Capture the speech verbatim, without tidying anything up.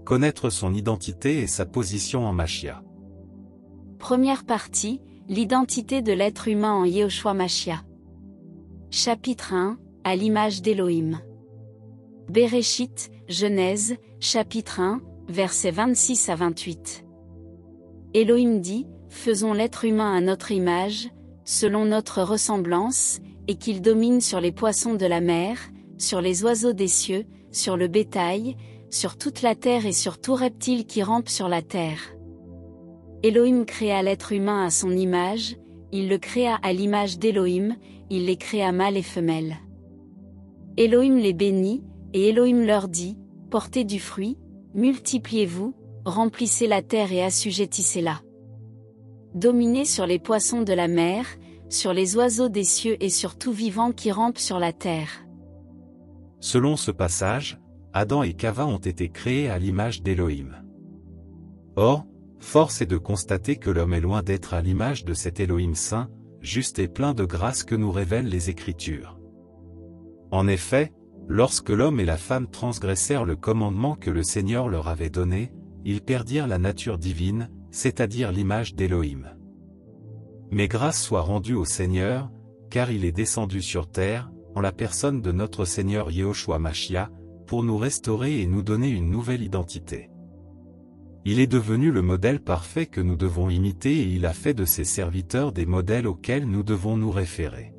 connaître son identité et sa position en Machia. Première partie, l'identité de l'être humain en Yehoshua Machia. Chapitre un, à l'image d'Élohim. Béréchit, Genèse, chapitre un, versets vingt-six à vingt-huit. Élohim dit, faisons l'être humain à notre image, selon notre ressemblance, et qu'il domine sur les poissons de la mer, sur les oiseaux des cieux, sur le bétail, sur toute la terre et sur tout reptile qui rampe sur la terre. Élohim créa l'être humain à son image, il le créa à l'image d'Élohim, il les créa mâles et femelles. Élohim les bénit, et Élohim leur dit, portez du fruit, multipliez-vous, remplissez la terre et assujettissez-la. Dominez sur les poissons de la mer, sur les oiseaux des cieux et sur tout vivant qui rampe sur la terre. Selon ce passage, Adam et Chava ont été créés à l'image d'Élohim. Or, force est de constater que l'homme est loin d'être à l'image de cet Élohim saint, juste et plein de grâce que nous révèlent les Écritures. En effet, lorsque l'homme et la femme transgressèrent le commandement que le Seigneur leur avait donné, ils perdirent la nature divine, c'est-à-dire l'image d'Élohim. Mais grâce soit rendue au Seigneur, car il est descendu sur terre, en la personne de notre Seigneur Yehoshua Machia, pour nous restaurer et nous donner une nouvelle identité. Il est devenu le modèle parfait que nous devons imiter et il a fait de ses serviteurs des modèles auxquels nous devons nous référer.